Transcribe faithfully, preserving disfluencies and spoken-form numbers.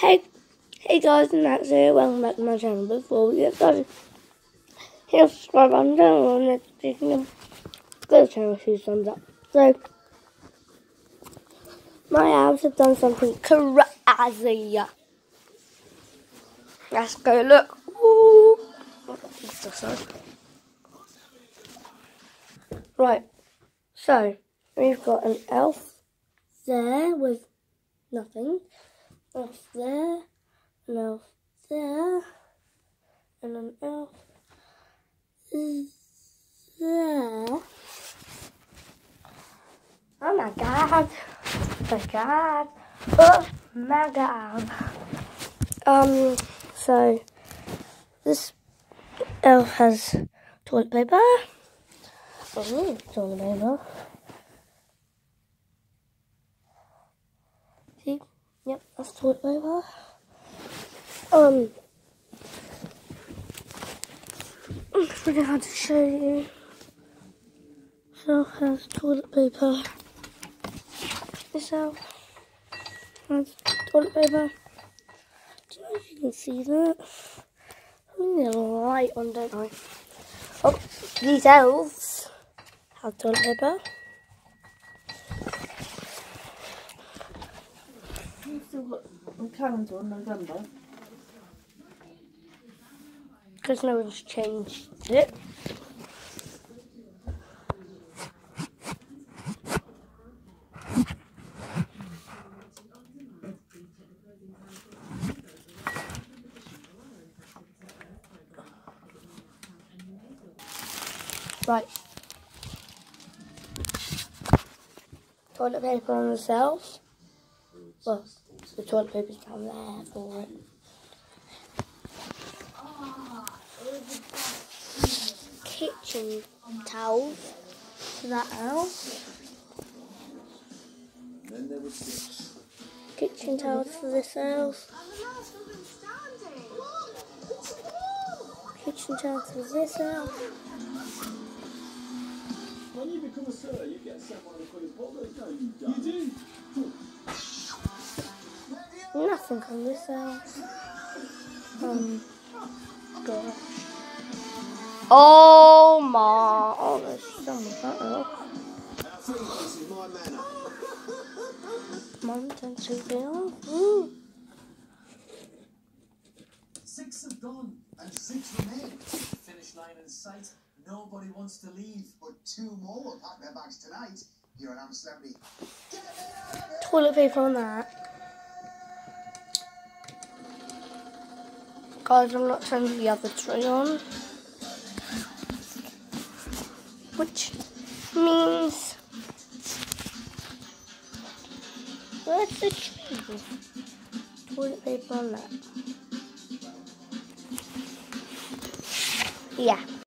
Hey, hey guys, and that's it. Welcome back to my channel. Before we get started, hit the subscribe button down below and you can go to the channel, shoot thumbs up. So, my abs have done something crazy. Let's go look. Woo. Right, so we've got an elf there with nothing, elf there, an elf there, and an elf there. Oh my god! Oh my god! Oh my god! Um, so this elf has toilet paper. Oh, toilet paper. See? Yep, that's toilet paper. Um, it's really hard to show you. This elf has toilet paper. This elf has toilet paper. I don't know if you can see that. I need a light on, don't I? Oh, these elves have toilet paper. You've still got a calendar on November. Because no one's changed it. Right. Toilet paper on the shelf. Well, the toilet paper's down there for it. Kitchen towels for that elf. Kitchen towels for this elf. Kitchen towels for this elf. When you become a sir, you get sent one of the Queen's butlers. No, you don't. You do. Nothing on this elf. Um, gosh. Oh my! Oh, there's some of that elf. This is my manor. Mum turns to the elf. Ooh. Six have gone, and six remain. Finish line in sight. Nobody wants to leave, but two more will pack their bags tonight. You're an celebrity. Toilet paper on that. Guys, I'm not turning the other tray on. Which means... Where's the tree? Toilet paper on that. Yeah.